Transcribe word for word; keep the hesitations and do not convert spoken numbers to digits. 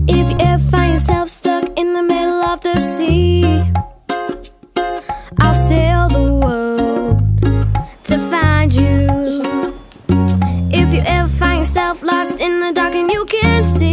If you ever find yourself stuck in the middle of the sea, I'll sail the world to find you. If you ever find yourself lost in the dark and you can't see,